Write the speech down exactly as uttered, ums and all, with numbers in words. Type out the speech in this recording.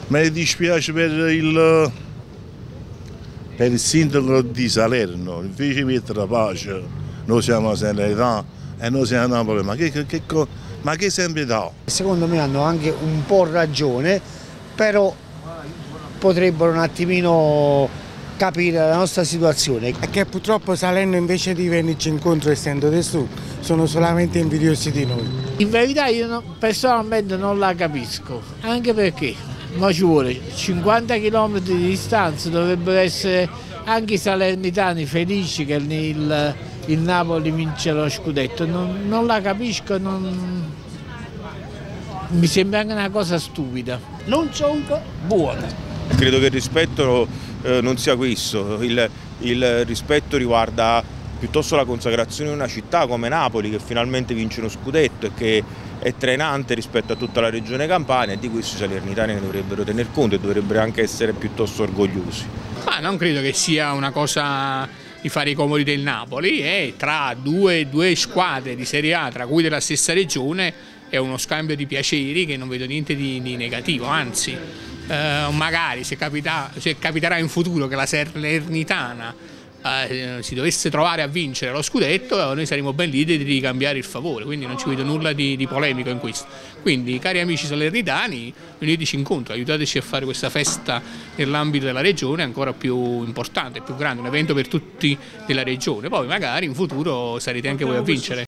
Mi dispiace per il, per il sindaco di Salerno, invece di mettere la pace, noi siamo a Salernitana e noi siamo a Napoli, ma che, che, che, ma che sempre dà? Secondo me hanno anche un po' ragione, però potrebbero un attimino capire la nostra situazione. È che purtroppo Salerno invece di venirci incontro essendo del sud sono solamente invidiosi di noi. In verità io no, personalmente non la capisco, anche perché ma ci vuole cinquanta chilometri di distanza, dovrebbero essere anche i salernitani felici che il, il Napoli vince lo scudetto, non, non la capisco, non... mi sembra anche una cosa stupida. Non sono buona. Credo che il rispetto eh, non sia questo, il, il rispetto riguarda piuttosto la consacrazione di una città come Napoli che finalmente vince uno scudetto e che è trainante rispetto a tutta la regione Campania, e di questo i salernitani ne dovrebbero tener conto e dovrebbero anche essere piuttosto orgogliosi. Ma non credo che sia una cosa di fare i comodi del Napoli, è tra due, due squadre di Serie A, tra cui della stessa regione, è uno scambio di piaceri che non vedo niente di, di negativo, anzi eh, magari se, capita, se capiterà in futuro che la Salernitana eh, si dovesse trovare a vincere lo scudetto, noi saremo ben lieti di ricambiare il favore, quindi non ci vedo nulla di, di polemico in questo. Quindi cari amici salernitani, veniteci incontro, aiutateci a fare questa festa nell'ambito della regione ancora più importante, più grande, un evento per tutti della regione, poi magari in futuro sarete anche voi a vincere.